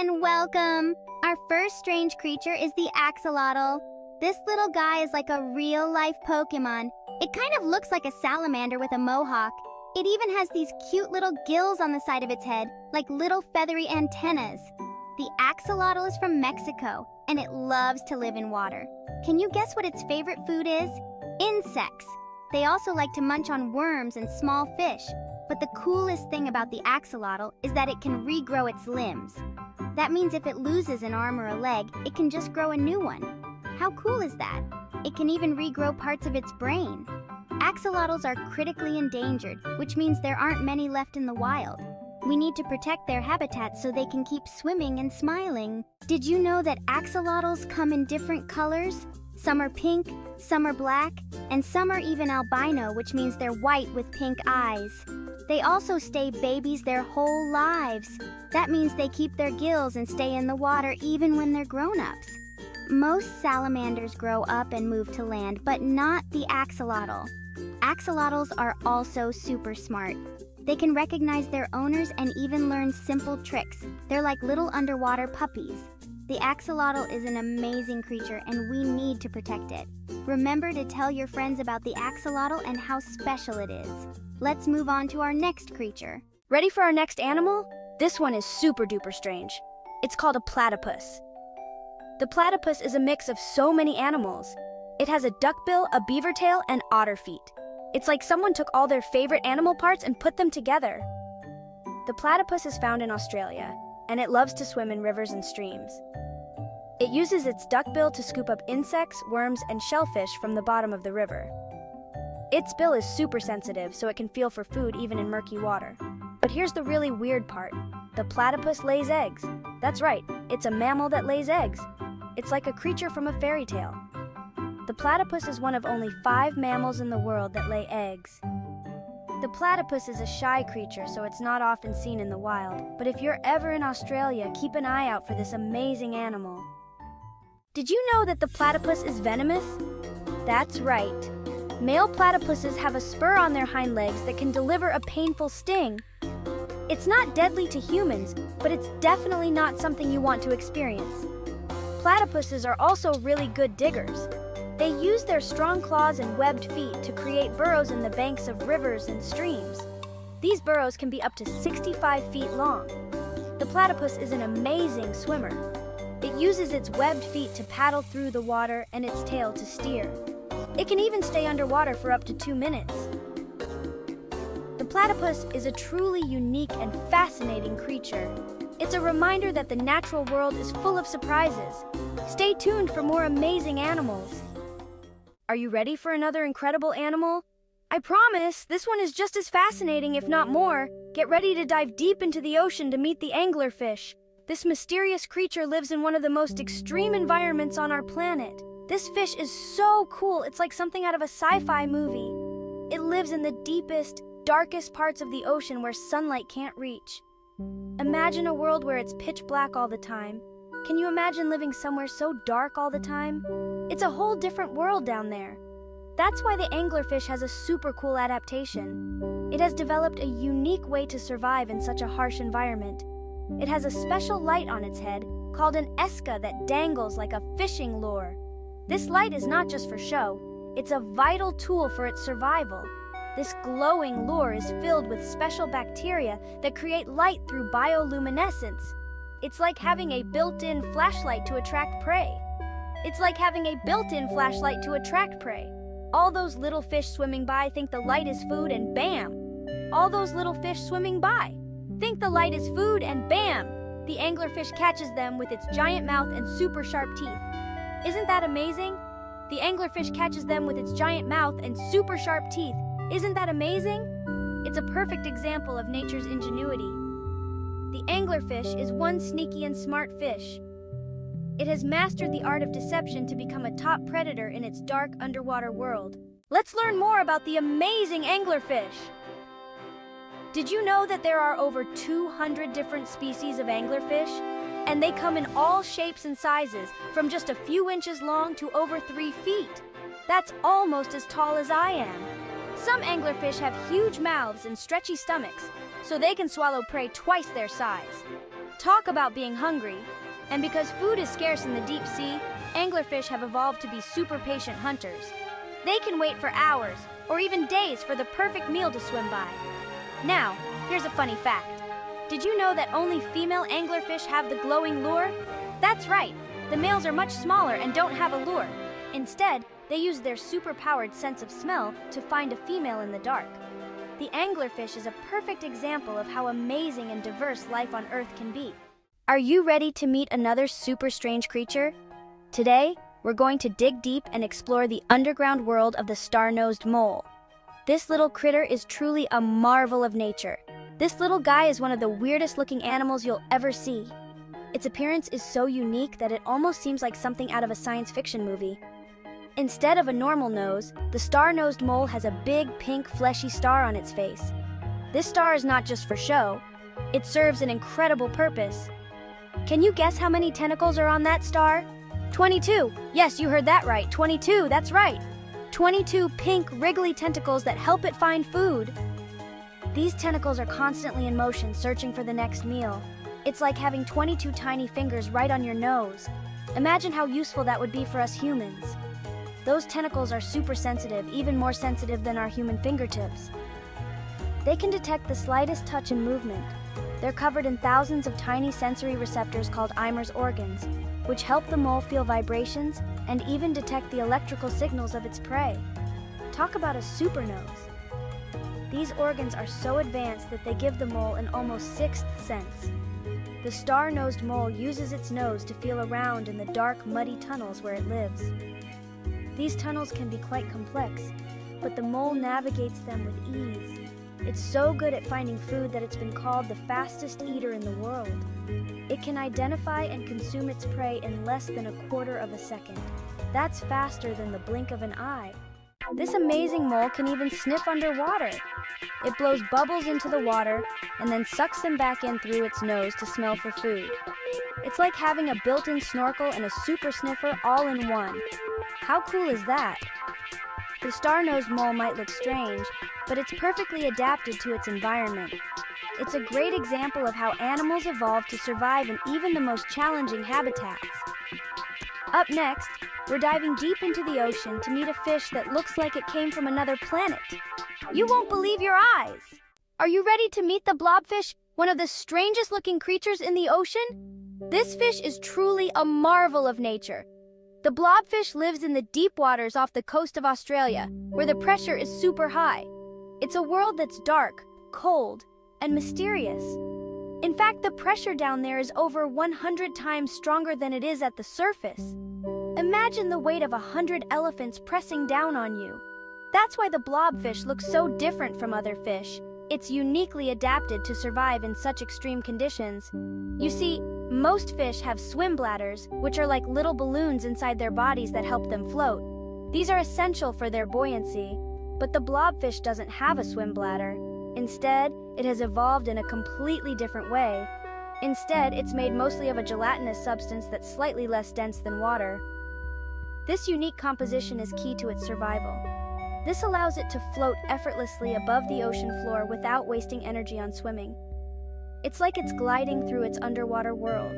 and welcome! Our first strange creature is the axolotl. This little guy is like a real-life Pokemon. It kind of looks like a salamander with a mohawk. It even has these cute little gills on the side of its head, like little feathery antennas. The axolotl is from Mexico, and it loves to live in water. Can you guess what its favorite food is? Insects. They also like to munch on worms and small fish. But the coolest thing about the axolotl is that it can regrow its limbs. That means if it loses an arm or a leg, it can just grow a new one. How cool is that? It can even regrow parts of its brain. Axolotls are critically endangered, which means there aren't many left in the wild. We need to protect their habitats so they can keep swimming and smiling. Did you know that axolotls come in different colors? Some are pink, some are black, and some are even albino, which means they're white with pink eyes. They also stay babies their whole lives. That means they keep their gills and stay in the water even when they're grown-ups. Most salamanders grow up and move to land, but not the axolotl. Axolotls are also super smart. They can recognize their owners and even learn simple tricks. They're like little underwater puppies. The axolotl is an amazing creature and we need to protect it. Remember to tell your friends about the axolotl and how special it is. Let's move on to our next creature. Ready for our next animal? This one is super duper strange. It's called a platypus. The platypus is a mix of so many animals. It has a duckbill, a beaver tail, and otter feet. It's like someone took all their favorite animal parts and put them together. The platypus is found in Australia, and it loves to swim in rivers and streams. It uses its duckbill to scoop up insects, worms, and shellfish from the bottom of the river. Its bill is super sensitive, so it can feel for food even in murky water. But here's the really weird part. The platypus lays eggs. That's right, it's a mammal that lays eggs. It's like a creature from a fairy tale. The platypus is one of only 5 mammals in the world that lay eggs. The platypus is a shy creature, so it's not often seen in the wild. But if you're ever in Australia, keep an eye out for this amazing animal. Did you know that the platypus is venomous? That's right. Male platypuses have a spur on their hind legs that can deliver a painful sting. It's not deadly to humans, but it's definitely not something you want to experience. Platypuses are also really good diggers. They use their strong claws and webbed feet to create burrows in the banks of rivers and streams. These burrows can be up to 65 feet long. The platypus is an amazing swimmer. It uses its webbed feet to paddle through the water and its tail to steer. It can even stay underwater for up to 2 minutes. The platypus is a truly unique and fascinating creature. It's a reminder that the natural world is full of surprises. Stay tuned for more amazing animals. Are you ready for another incredible animal? I promise, this one is just as fascinating, if not more. Get ready to dive deep into the ocean to meet the anglerfish. This mysterious creature lives in one of the most extreme environments on our planet. This fish is so cool, it's like something out of a sci-fi movie. It lives in the deepest, darkest parts of the ocean where sunlight can't reach. Imagine a world where it's pitch black all the time. Can you imagine living somewhere so dark all the time? It's a whole different world down there. That's why the anglerfish has a super cool adaptation. It has developed a unique way to survive in such a harsh environment. It has a special light on its head called an esca that dangles like a fishing lure. This light is not just for show, it's a vital tool for its survival. This glowing lure is filled with special bacteria that create light through bioluminescence. It's like having a built-in flashlight to attract prey. All those little fish swimming by think the light is food and bam! All those little fish swimming by think the light is food and bam! The anglerfish catches them with its giant mouth and super sharp teeth. Isn't that amazing? The anglerfish catches them with its giant mouth and super sharp teeth. Isn't that amazing? It's a perfect example of nature's ingenuity. The anglerfish is one sneaky and smart fish. It has mastered the art of deception to become a top predator in its dark underwater world. Let's learn more about the amazing anglerfish. Did you know that there are over 200 different species of anglerfish? And they come in all shapes and sizes, from just a few inches long to over 3 feet. That's almost as tall as I am. Some anglerfish have huge mouths and stretchy stomachs, so they can swallow prey twice their size. Talk about being hungry. And because food is scarce in the deep sea, anglerfish have evolved to be super patient hunters. They can wait for hours or even days for the perfect meal to swim by. Now, here's a funny fact. Did you know that only female anglerfish have the glowing lure? That's right, the males are much smaller and don't have a lure. Instead, they use their super-powered sense of smell to find a female in the dark. The anglerfish is a perfect example of how amazing and diverse life on Earth can be. Are you ready to meet another super strange creature? Today, we're going to dig deep and explore the underground world of the Starnosed Mole. This little critter is truly a marvel of nature. This little guy is one of the weirdest looking animals you'll ever see. Its appearance is so unique that it almost seems like something out of a science fiction movie. Instead of a normal nose, the Starnosed Mole has a big pink fleshy star on its face. This star is not just for show, it serves an incredible purpose. Can you guess how many tentacles are on that star? 22! Yes, you heard that right, 22, that's right! 22 pink, wriggly tentacles that help it find food. These tentacles are constantly in motion, searching for the next meal. It's like having 22 tiny fingers right on your nose. Imagine how useful that would be for us humans. Those tentacles are super sensitive, even more sensitive than our human fingertips. They can detect the slightest touch and movement. They're covered in thousands of tiny sensory receptors called Eimer's organs, which help the mole feel vibrations and even detect the electrical signals of its prey. Talk about a super nose. These organs are so advanced that they give the mole an almost sixth sense. The star-nosed mole uses its nose to feel around in the dark, muddy tunnels where it lives. These tunnels can be quite complex, but the mole navigates them with ease. It's so good at finding food that it's been called the fastest eater in the world. It can identify and consume its prey in less than a quarter of a second. That's faster than the blink of an eye. This amazing mole can even sniff underwater. It blows bubbles into the water and then sucks them back in through its nose to smell for food. It's like having a built-in snorkel and a super sniffer all in one. How cool is that? The star-nosed mole might look strange, but it's perfectly adapted to its environment. It's a great example of how animals evolve to survive in even the most challenging habitats. Up next, we're diving deep into the ocean to meet a fish that looks like it came from another planet. You won't believe your eyes! Are you ready to meet the blobfish, one of the strangest looking creatures in the ocean? This fish is truly a marvel of nature. The blobfish lives in the deep waters off the coast of Australia, where the pressure is super high. It's a world that's dark, cold, and mysterious. In fact, the pressure down there is over 100 times stronger than it is at the surface. Imagine the weight of 100 elephants pressing down on you. That's why the blobfish looks so different from other fish. It's uniquely adapted to survive in such extreme conditions. You see, most fish have swim bladders, which are like little balloons inside their bodies that help them float. These are essential for their buoyancy, but the blobfish doesn't have a swim bladder. Instead, it has evolved in a completely different way. Instead, it's made mostly of a gelatinous substance that's slightly less dense than water. This unique composition is key to its survival. This allows it to float effortlessly above the ocean floor without wasting energy on swimming. It's like it's gliding through its underwater world.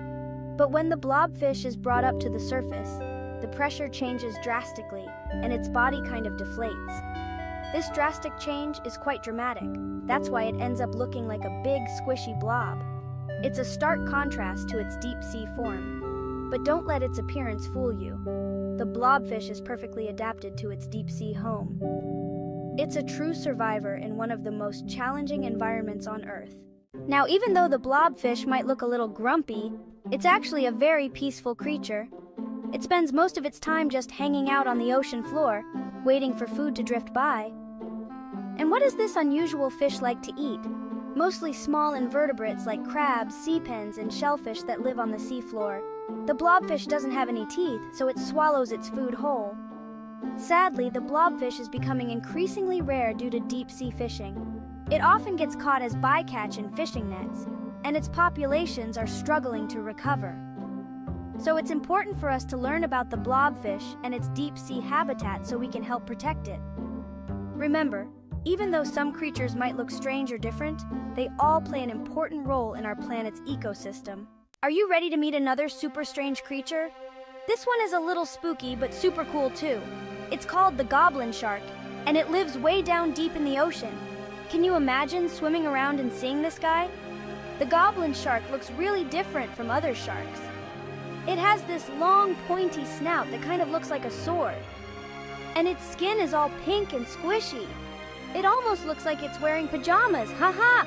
But when the blobfish is brought up to the surface, the pressure changes drastically, and its body kind of deflates. This drastic change is quite dramatic. That's why it ends up looking like a big, squishy blob. It's a stark contrast to its deep-sea form. But don't let its appearance fool you. The blobfish is perfectly adapted to its deep-sea home. It's a true survivor in one of the most challenging environments on Earth. Now, even though the blobfish might look a little grumpy, it's actually a very peaceful creature. It spends most of its time just hanging out on the ocean floor, waiting for food to drift by. And what does this unusual fish like to eat? Mostly small invertebrates like crabs, sea pens, and shellfish that live on the seafloor. The blobfish doesn't have any teeth, so it swallows its food whole. Sadly, the blobfish is becoming increasingly rare due to deep-sea fishing. It often gets caught as bycatch in fishing nets, and its populations are struggling to recover. So it's important for us to learn about the blobfish and its deep-sea habitat so we can help protect it. Remember, Even though some creatures might look strange or different, they all play an important role in our planet's ecosystem. Are you ready to meet another super strange creature? This one is a little spooky, but super cool too. It's called the Goblin Shark, and it lives way down deep in the ocean. Can you imagine swimming around and seeing this guy? The Goblin Shark looks really different from other sharks. It has this long, pointy snout that kind of looks like a sword. And its skin is all pink and squishy. It almost looks like it's wearing pajamas, haha!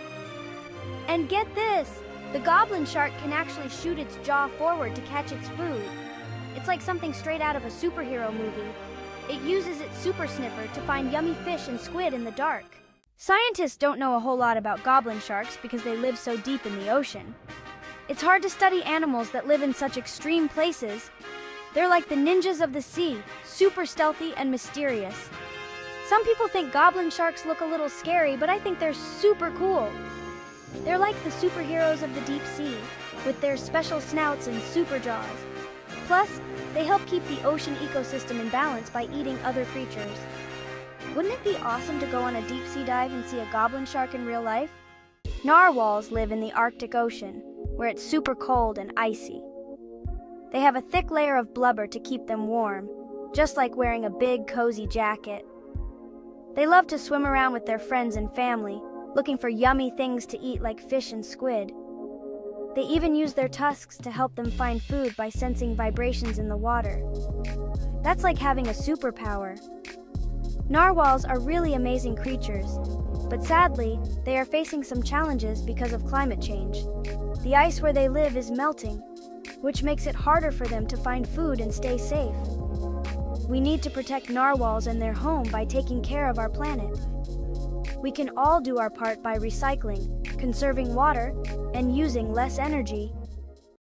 And get this, the Goblin Shark can actually shoot its jaw forward to catch its food. It's like something straight out of a superhero movie. It uses its super sniffer to find yummy fish and squid in the dark. Scientists don't know a whole lot about goblin sharks because they live so deep in the ocean. It's hard to study animals that live in such extreme places. They're like the ninjas of the sea, super stealthy and mysterious. Some people think goblin sharks look a little scary, but I think they're super cool. They're like the superheroes of the deep sea, with their special snouts and super jaws. Plus, they help keep the ocean ecosystem in balance by eating other creatures. Wouldn't it be awesome to go on a deep sea dive and see a goblin shark in real life? Narwhals live in the Arctic Ocean, where it's super cold and icy. They have a thick layer of blubber to keep them warm, just like wearing a big, cozy jacket. They love to swim around with their friends and family, looking for yummy things to eat like fish and squid. They even use their tusks to help them find food by sensing vibrations in the water. That's like having a superpower. Narwhals are really amazing creatures, but sadly, they are facing some challenges because of climate change. The ice where they live is melting, which makes it harder for them to find food and stay safe. We need to protect narwhals and their home by taking care of our planet. We can all do our part by recycling, conserving water, and using less energy.